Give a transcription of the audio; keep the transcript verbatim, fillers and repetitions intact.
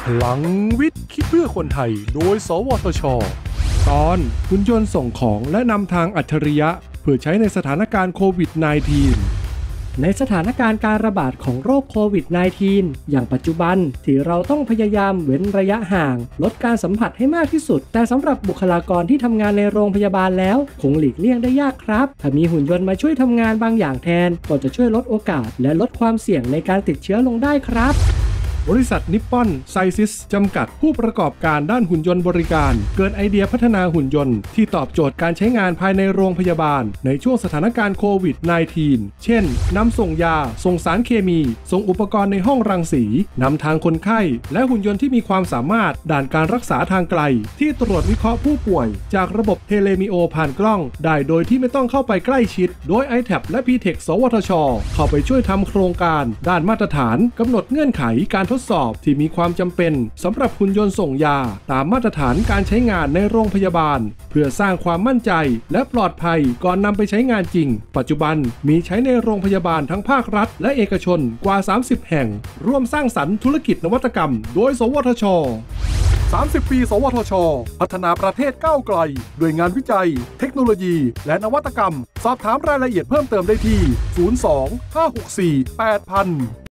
พลังวิทย์คิดเพื่อคนไทยโดยสวทช.ตอนหุ่นยนต์ส่งของและนำทางอัจฉริยะเพื่อใช้ในสถานการณ์โควิด สิบเก้าในสถานการณ์การระบาดของโรคโควิด สิบเก้า อย่างปัจจุบันที่เราต้องพยายามเว้นระยะห่างลดการสัมผัสให้มากที่สุดแต่สำหรับบุคลากรที่ทำงานในโรงพยาบาลแล้วคงหลีกเลี่ยงได้ยากครับถ้ามีหุ่นยนต์มาช่วยทำงานบางอย่างแทนก็จะช่วยลดโอกาสและลดความเสี่ยงในการติดเชื้อลงได้ครับบริษัทนิปปอนไซซิสจำกัดผู้ประกอบการด้านหุ่นยนต์บริการเกิดไอเดียพัฒนาหุ่นยนต์ที่ตอบโจทย์การใช้งานภายในโรงพยาบาลในช่วงสถานการณ์โควิด สิบเก้า เช่นนำส่งยาส่งสารเคมีส่งอุปกรณ์ในห้องรังสีนำทางคนไข้และหุ่นยนต์ที่มีความสามารถด้านการรักษาทางไกลที่ตรวจวิเคราะห์ผู้ป่วยจากระบบเทเลมิโอผ่านกล้องได้โดยที่ไม่ต้องเข้าไปใกล้ชิดโดย ไอ แท็บ และ พี เทค สวทช.เข้าไปช่วยทำโครงการด้านมาตรฐานกำหนดเงื่อนไขการทดสอบที่มีความจำเป็นสำหรับหุ่นยนต์ส่งยาตามมาตรฐานการใช้งานในโรงพยาบาลเพื่อสร้างความมั่นใจและปลอดภัยก่อนนำไปใช้งานจริงปัจจุบันมีใช้ในโรงพยาบาลทั้งภาครัฐและเอกชนกว่าสามสิบแห่งร่วมสร้างสรรค์ธุรกิจนวัตกรรมโดยสวทช.สามสิบ ปีสวทช.พัฒนาประเทศก้าวไกลด้วยงานวิจัยเทคโนโลยีและนวัตกรรมสอบถามรายละเอียดเพิ่มเติมได้ที่ศูนย์ สอง ห้า หก สี่ แปด ศูนย์ ศูนย์